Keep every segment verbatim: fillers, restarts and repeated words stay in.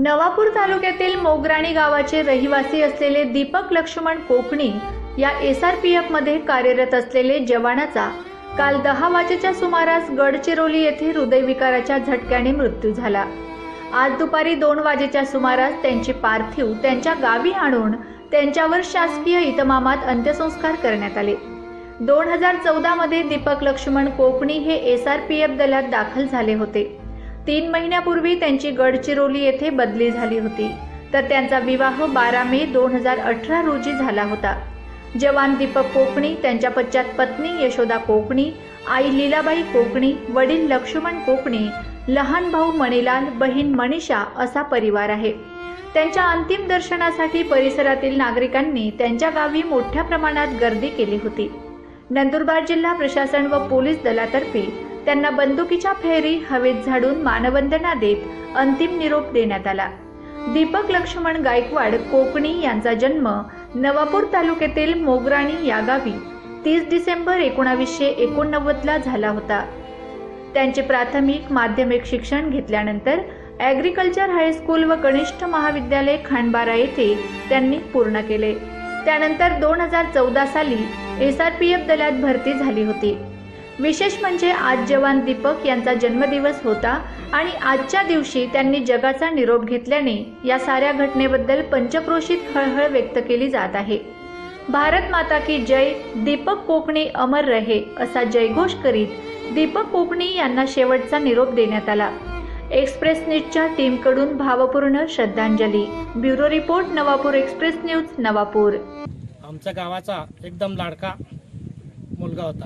नवापूर तालुक्यातील मोगराणी गावाचे रहिवासी असलेले दीपक लक्ष्मण कोकणी या एस आर पी एफ मध्ये कार्यरत असलेले जवानाचा काल दहा वाजेच्या सुमारास गडचिरोली येथे हृदयविकाराच्या झटक्याने मृत्यू झाला। आज दुपारी दोन वाजेच्या सुमारास त्यांचे पार्थिव त्यांच्या गावी आणून त्यांच्यावर शासकीय इतमामात अंत्यसंस्कार करण्यात आले। दोन हजार चौदा मध्ये दीपक लक्ष्मण कोकणी हे एस आर पी एफ दलात दाखल झाले होते। तीन महिन्यापूर्वी त्यांची गडचिरोली येथे बदली झाली होती, तर त्यांचा विवाह बारा मे दोन हजार अठरा रोजी झाला होता। जवान दीपक कोकणी, त्यांच्या पश्चात पत्नी यशोदा कोकणी, आई लीलाबाई कोकणी, वडील लक्ष्मण कोकणी, लहान भाऊ मणिलाल, बहीण मनीषा असा परिवार आहे। त्यांच्या अंतिम दर्शनासाठी परिसरातील नागरिकांनी त्यांच्या गावी मोठ्या प्रमाणात गर्दी केली होती। नंदुरबार जिल्हा प्रशासन व पोलीस दलातर्फे त्यांना बंदुकीच्या फेरी हवेत झाडून मानवंदना देत अंतिम निरोप देण्यात आला। दीपक लक्ष्मण गायकवाड कोकणी यांचा जन्म नवापूर तालुक्यातील मोगराणी या गावी तीस डिसेंबर एकोणावीसशे एकोणनव्वद ला झाला होता। त्यांचे प्राथमिक माध्यमिक शिक्षण घेतल्यानंतर ॲग्रिकल्चर हायस्कूल व कनिष्ठ महाविद्यालय खांडबारा येथे त्यांनी पूर्ण केले। त्यानंतर दोन हजार चौदा साली एस आर पी एफ दलात भरती झाली होती। विशेष म्हणजे आज जवान दीपक यांचा जन्मदिवस होता आणि आजच्या दिवशी त्यांनी जगाचा निरोप घेतल्याने या साऱ्या घटनेबद्दल पंचक्रोशीत हळहळ व्यक्त केली जात आहे। भारत माता की जय, दीपक कोकणी अमर रहे असा जयघोष करीत दीपक कोकणी यांना शेवटचा निरोप देण्यात आला। एक्सप्रेस न्यूजच्या टीमकडून भावपूर्ण श्रद्धांजली। Bureau report, Navapur express news, Navapur. आमच्या गावाचा एकदम लाडका मुलगा होता,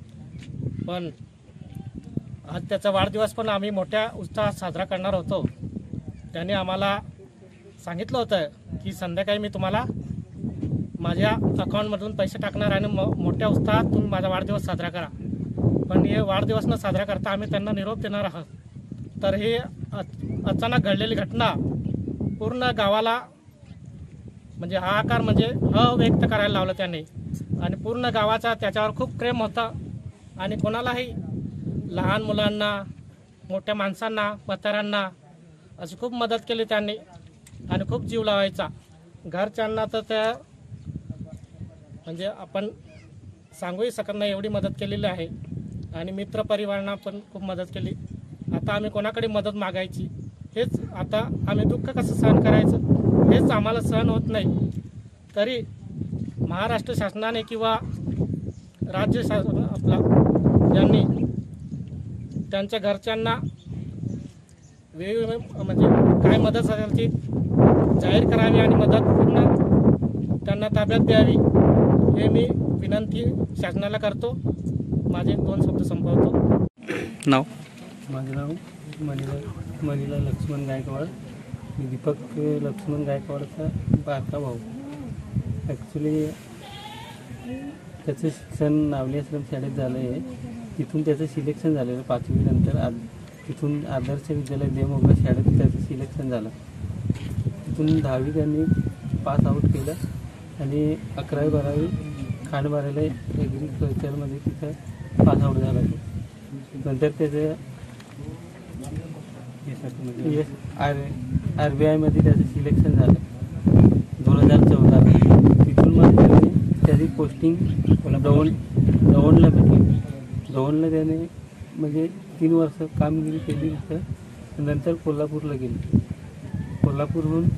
पण आज त्याचा वाढदिवस पण आम्ही मोठ्या उत्साहात साजरा करणार होतो। त्याने आम्हाला सांगितलं होतं की संध्याकाळी मी तुम्हाला माझ्या अकाउंटमधून पैसे टाकणार आणि मोठ्या उत्साहात तुम्ही माझा वाढदिवस साजरा करा। पण हे वाढदिवस न साजरा करता आम्ही त्यांना निरोप देणार आहोत। तर हे अचानक घडलेली घटना पूर्ण गावाला म्हणजे हाहाकार म्हणजे अव्यक्त करायला लावलं त्याने, आणि पूर्ण गावाचा त्याच्यावर खूप प्रेम होता आणि कोणालाही लहान मुलांना, मोठ्या माणसांना, म्हाताऱ्यांना अशी खूप मदत केली त्यांनी आणि खूप जीव लावायचा। घरच्यांना तर त्या म्हणजे आपण सांगूही शकत नाही एवढी मदत केलेली आहे, आणि मित्रपरिवारांना पण खूप मदत केली। आता आम्ही कोणाकडे मदत मागायची, हेच आता आम्ही दुःख कसं सहन करायचं हेच आम्हाला सहन होत नाही। तरी महाराष्ट्र शासनाने किंवा राज्य शासन आपला यांनी त्यांच्या घरच्यांना वेगवेगळे म्हणजे काय मदत असेल ती जाहीर करावी आणि मदत पूर्ण त्यांना ताब्यात द्यावी, हे मी विनंती शासनाला करतो। माझे दोन शब्द संपवतो। नाव? माझं नाव मणिलाल मणिलाल लक्ष्मण गायकवाड। मी दीपक लक्ष्मण गायकवाडचा बारका भाऊ। ॲक्च्युली त्याचं शिक्षण नावली आश्रम शाळेत झालं आहे, तिथून त्याचं सिलेक्शन झालेलं पाचवीनंतर। आ तिथून आदर्श विद्यालय देवमोगरा शाळेत त्याचं सिलेक्शन झालं। तिथून दहावी त्यांनी पास आऊट केलं आणि अकरावी बारावी खांडबाराला ॲग्रिकल्चरमध्ये तिथं पास आऊट झाला। नंतर त्याचं एस आर आर बी आयमध्ये त्याचं सिलेक्शन झालं दोन हजार चौदाला। तिथून मग त्याने त्याची पोस्टिंग दौंड दौंडला भेटली। दौंडला त्याने म्हणजे तीन वर्ष कामगिरी केली तिथं। नंतर कोल्हापूरला गेले, कोल्हापूरहून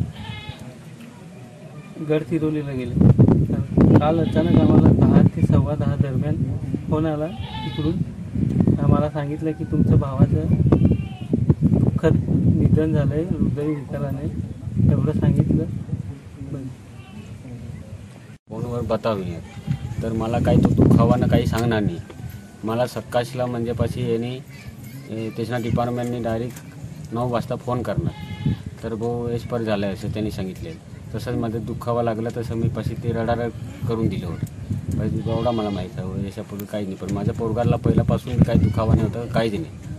गडचिरोलीला गेले। काल अचानक आम्हाला दहा ते सव्वा दहा दरम्यान फोन आला तिकडून, आम्हाला सांगितलं की तुमच्या भावाचं दुःखद निधन झालं आहे हृदयविकाराने, एवढं सांगितलं। फोनवर बतावी तर मला काही तो दुःखावानं काही सांगणार नाही। मला सकाळला म्हणजे पाशी यांनी त्याच्या डिपार्टमेंटने डायरेक्ट नऊ वाजता फोन करणार, तर भाऊ एक्सपायर झालं आहे असं त्यांनी सांगितले। तसंच मध्ये दुःखावं लागलं तसं मी पाशी ते रडार करून दिलं होतं। एवढा मला माहीत आहे, याच्यापूर्वी काही नाही। पण माझ्या पोरगाला पहिल्यापासून काही दुखावा नव्हतं, काहीच नाही।